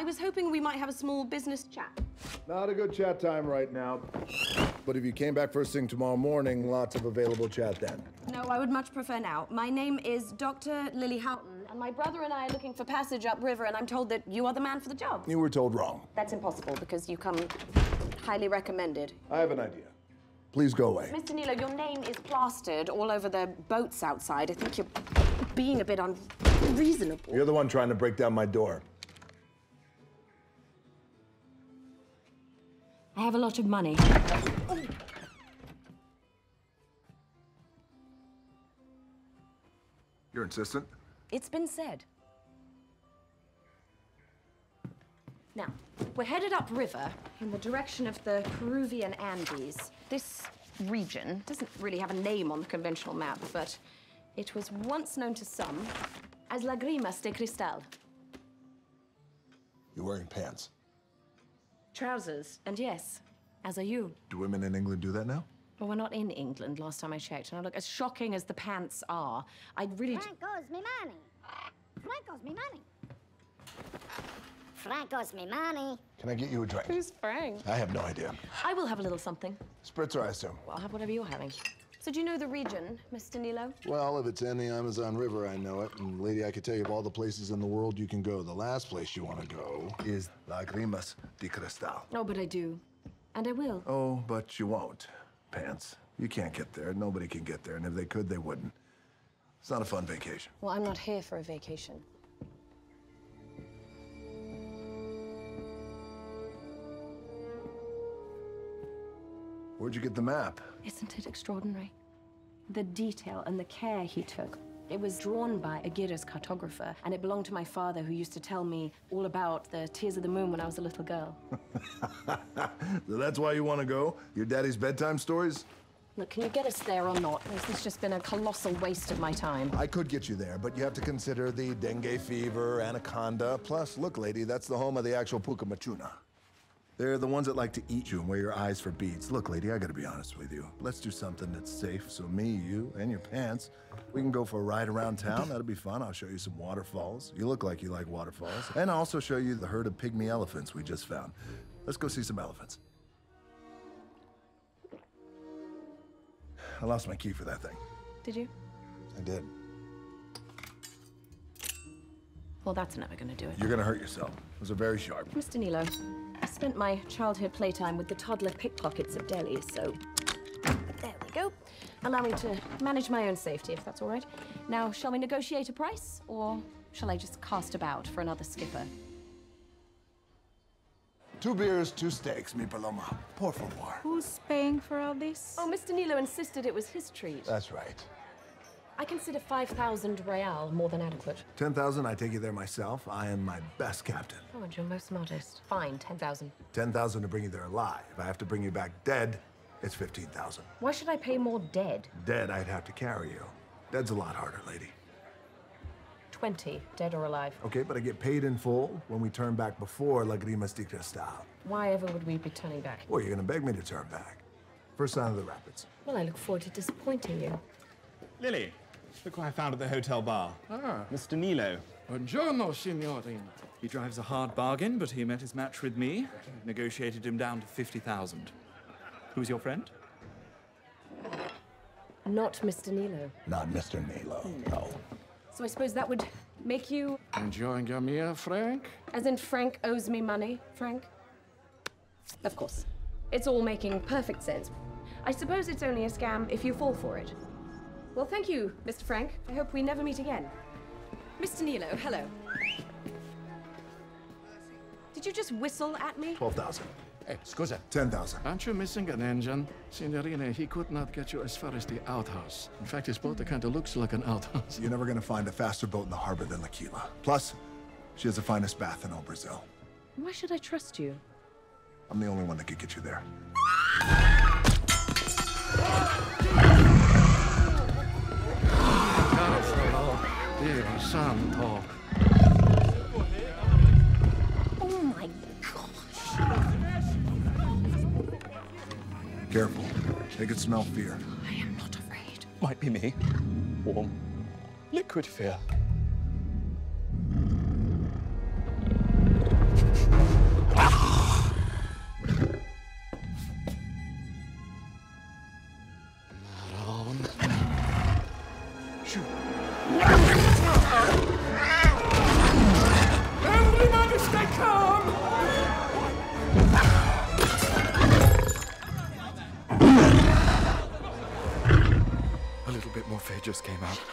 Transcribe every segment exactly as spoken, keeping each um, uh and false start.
was hoping we might have a small business chat. Not a good chat time right now. But if you came back first thing tomorrow morning, lots of available chat then. No, I would much prefer now. My name is Doctor Lily Houghton, and my brother and I are looking for passage upriver, and I'm told that you are the man for the job. You were told wrong. That's impossible, because you come highly recommended. I have an idea. Please go away. Mister Nilo, your name is plastered all over the boats outside. I think you're being a bit unreasonable. You're the one trying to break down my door. I have a lot of money. Oh. You're insistent? It's been said. Now, we're headed upriver in the direction of the Peruvian Andes. This region doesn't really have a name on the conventional map, but it was once known to some as Lágrimas de Cristal. You're wearing pants. Trousers, and yes, as are you. Do women in England do that now? Well, we're not in England, last time I checked. Now, look, as shocking as the pants are, I'd really... Frank owes me money. Frank owes me money. Frank owes me money. Can I get you a drink? Who's Frank? I have no idea. I will have a little something. Spritzer, I assume. Well, I'll have whatever you're having. So do you know the region, Mister Nilo? Well, if it's in the Amazon River, I know it. And lady, I could tell you of all the places in the world you can go, the last place you want to go is Lágrimas de Cristal. Oh, but I do. And I will. Oh, but you won't. Pants. You can't get there. Nobody can get there. And if they could, they wouldn't. It's not a fun vacation. Well, I'm not here for a vacation. Where'd you get the map? Isn't it extraordinary? The detail and the care he took. It was drawn by a Giras cartographer, and it belonged to my father, who used to tell me all about the Tears of the Moon when I was a little girl. So that's why you want to go? Your daddy's bedtime stories? Look, can you get us there or not? This has just been a colossal waste of my time. I could get you there, but you have to consider the dengue fever, anaconda. Plus, look, lady, that's the home of the actual Pucamachuna. They're the ones that like to eat you and wear your eyes for beads. Look, lady, I gotta be honest with you. Let's do something that's safe, so me, you, and your pants, we can go for a ride around town. That'll be fun. I'll show you some waterfalls. You look like you like waterfalls. And I'll also show you the herd of pygmy elephants we just found. Let's go see some elephants. I lost my key for that thing. Did you? I did. Well, that's never gonna do it. You're gonna hurt yourself. Those are very sharp. Mister Nilo, I spent my childhood playtime with the toddler pickpockets of Delhi, so there we go. Allow me to manage my own safety, if that's all right. Now, shall we negotiate a price, or shall I just cast about for another skipper? Two beers, two steaks, mi paloma. Por favor. Who's paying for all this? Oh, Mister Nilo insisted it was his treat. That's right. I consider five thousand real more than adequate. ten thousand, I take you there myself. I am my best captain. Oh, and you're most modest. Fine, ten thousand. ten thousand to bring you there alive. If I have to bring you back dead, it's fifteen thousand. Why should I pay more dead? Dead, I'd have to carry you. Dead's a lot harder, lady. twenty, dead or alive. Okay, but I get paid in full when we turn back before Lágrimas de Cristal. Why ever would we be turning back? Well, you're gonna beg me to turn back. First sign of the rapids. Well, I look forward to disappointing you. Lily, look what I found at the hotel bar. Ah. Mister Nilo. Buongiorno, signorina. He drives a hard bargain, but he met his match with me. Negotiated him down to fifty thousand. Who's your friend? Not Mister Nilo. Not Mister Nilo, no. So I suppose that would make you... Enjoying your meal, Frank? As in Frank owes me money, Frank? Of course. It's all making perfect sense. I suppose it's only a scam if you fall for it. Well, thank you, Mister Frank. I hope we never meet again. Mister Nilo, hello. Did you just whistle at me? twelve thousand. Hey, scusa. ten thousand. Aren't you missing an engine? Signorina, he could not get you as far as the outhouse. In fact, his boat kind of looks like an outhouse. You're never gonna find a faster boat in the harbor than L'Aquila. Plus, she has the finest bath in all Brazil. Why should I trust you? I'm the only one that could get you there. Dio santo. Oh my gosh. Careful. They could smell fear. I am not afraid. Might be me. Warm. Liquid fear. A little bit more fade just came out.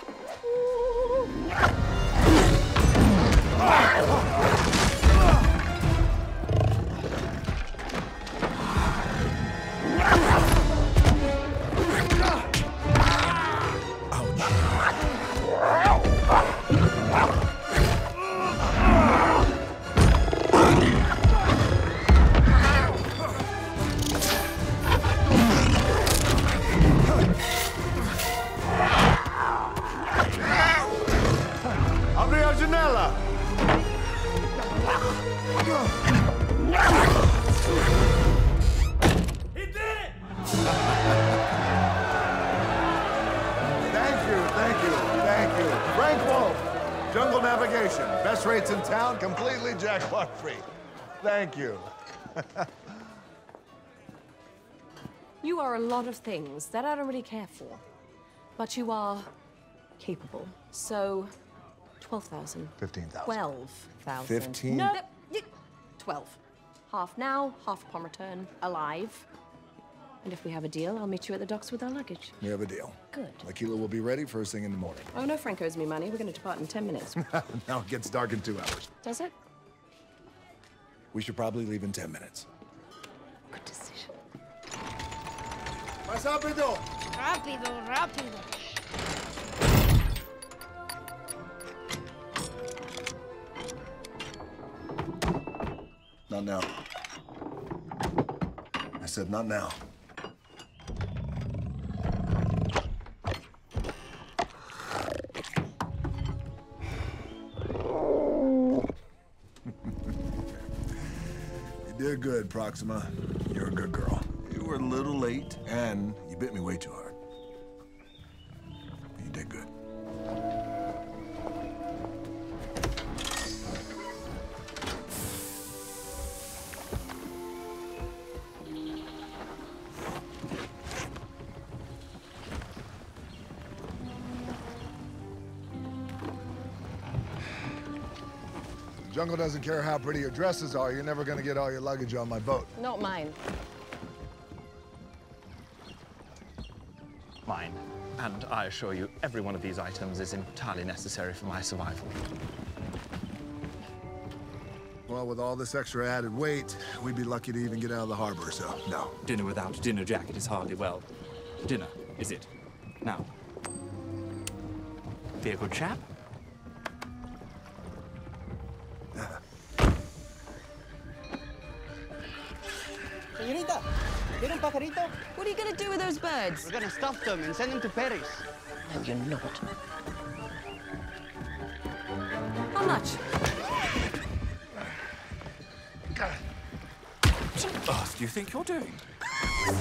Apri la janella! He did it! Thank you, thank you, thank you. Frank Wolf, Jungle Navigation. Best rates in town, completely jackpot free. Thank you. You are a lot of things that I don't really care for. But you are capable. So, twelve thousand. fifteen thousand. twelve thousand. Fifteen? No, y- twelve. Half now, half upon return, alive. And if we have a deal, I'll meet you at the docks with our luggage. We have a deal. Good. Aquila will be ready first thing in the morning. Oh, no, Frank owes me money. We're going to depart in ten minutes. Now it gets dark in two hours. Does it? We should probably leave in ten minutes. Good decision. Más rápido! Rápido, rápido. Not now. I said not now. You did good, Proxima. You're a good girl. You were a little late, and you bit me way too hard. You did good. Jungle doesn't care how pretty your dresses are. You're never gonna get all your luggage on my boat. Not mine. Mine. And I assure you, every one of these items is entirely necessary for my survival. Well, with all this extra added weight, we'd be lucky to even get out of the harbor, so no. Dinner without a dinner jacket is hardly, well, dinner, is it? Now, be a good chap. Señorita, ¿quiere un pajarito? What are you going to do with those birds? We're gonna stuff them and send them to Paris. No, you're not. How much? What on earth do you think you're doing?